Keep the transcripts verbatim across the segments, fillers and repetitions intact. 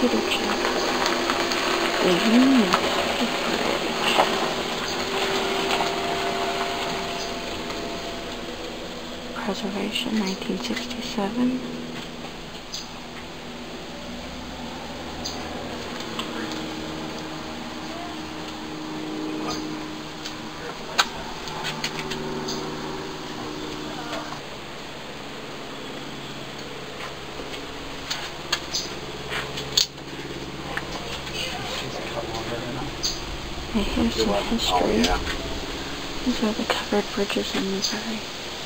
ComputerChick. The Union Bridge. Preservation, nineteen sixty-seven. Okay, here's some history. Oh, yeah. These are the covered bridges in Missouri.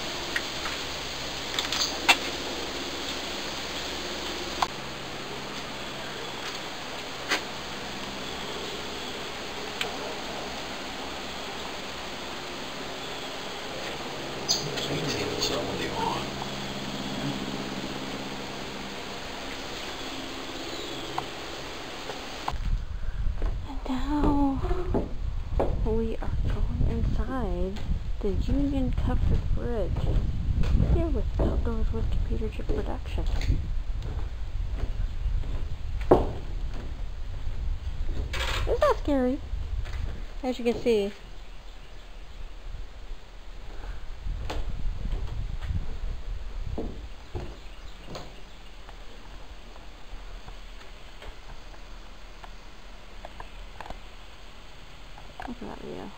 Now we are going inside the Union Covered Bridge here with Outdoors with ComputerChick Production. It's not scary, as you can see. Look at that view.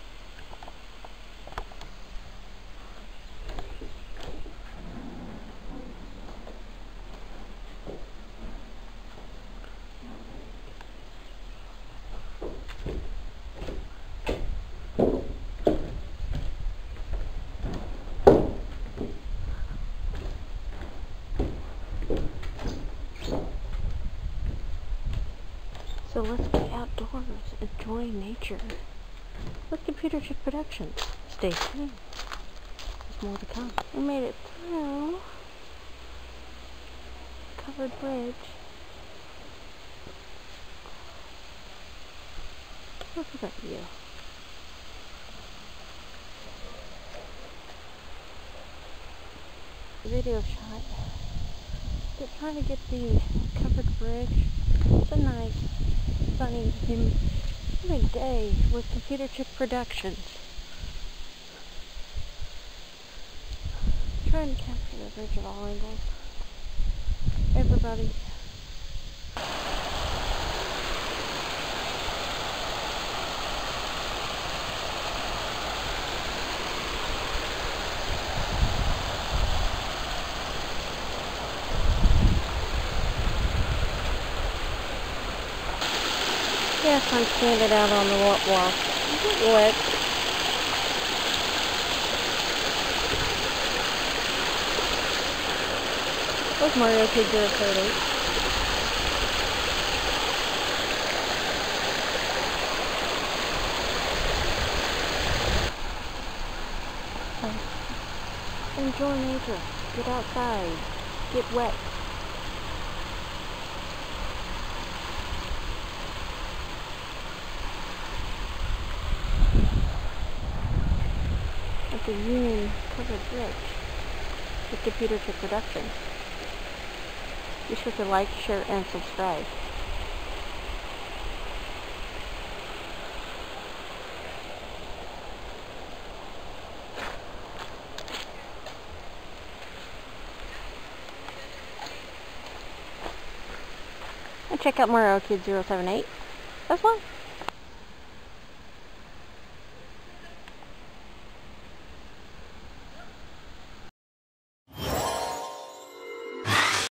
So let's be outdoors, enjoy nature with ComputerChick Productions. Stay tuned. There's more to come. We made it through covered bridge. Look at that view. Video shot. They're trying to get the covered bridge. It's a nice, sunny, humid day with ComputerChick Productions. Trying to capture the bridge at all angles. Everybody. Yes, I'm standing out on the walk. Wet. Where's Monroe County? Enjoy nature. Get outside. Get wet. At the Union Covered Bridge with ComputerChick Productions. Be sure to like, share, and subscribe. And check out Monroe Kid zero seven eight as well.